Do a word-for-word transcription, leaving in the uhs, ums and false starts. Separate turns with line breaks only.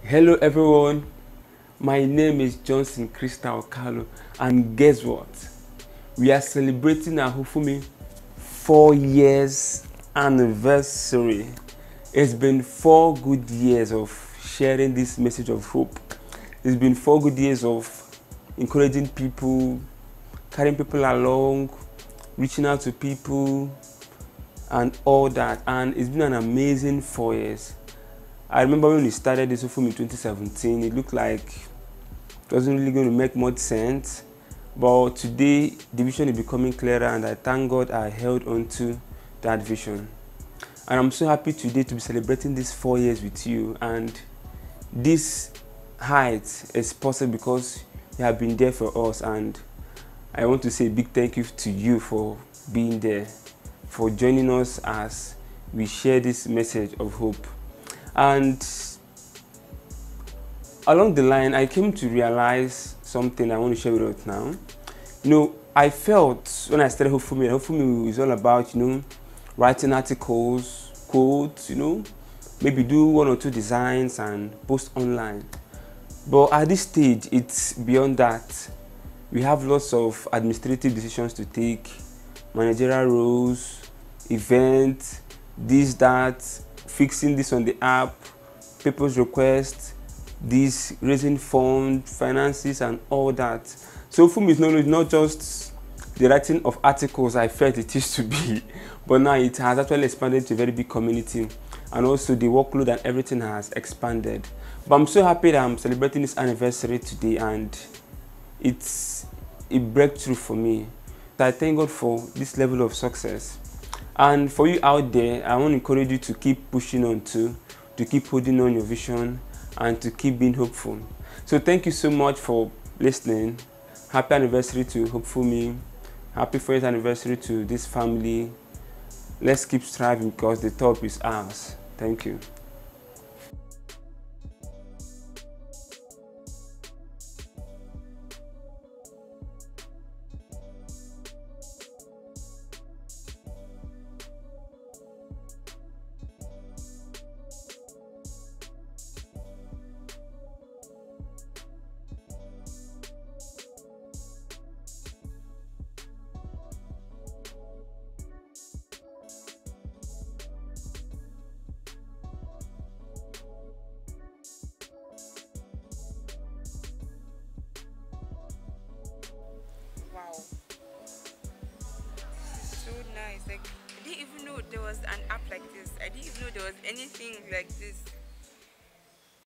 Hello everyone, my name is Johnson Crystal Carlo, and guess what? We are celebrating our HopefulMe four years anniversary. It's been four good years of sharing this message of hope. It's been four good years of encouraging people, carrying people along, reaching out to people and all that, and it's been an amazing four years. I remember when we started this HopefulMe in twenty seventeen, it looked like it wasn't really going to make much sense. But today, the vision is becoming clearer, and I thank God I held on to that vision. And I'm so happy today to be celebrating these four years with you. And this height is possible because you have been there for us. And I want to say a big thank you to you for being there, for joining us as we share this message of hope. And along the line, I came to realize something I want to share with us now. You know, I felt when I started HopefulMe, HopefulMe is all about, you know, writing articles, quotes, you know, maybe do one or two designs and post online. But at this stage, it's beyond that. We have lots of administrative decisions to take, managerial roles, events, this, that, fixing this on the app, people's requests, this, raising funds, finances, and all that. So HopefulMe is not, not just the writing of articles I felt it used to be, but now it has actually expanded to a very big community, and also the workload and everything has expanded. But I'm so happy that I'm celebrating this anniversary today, and it's a breakthrough for me. I thank God for this level of success. And for you out there, I want to encourage you to keep pushing on too, to keep holding on your vision, and to keep being hopeful. So thank you so much for listening. Happy anniversary to HopefulMe. Happy fourth anniversary to this family. Let's keep striving because the top is ours. Thank you.
Wow, so nice. Like, I didn't even know there was an app like this. I didn't even know there was anything like this.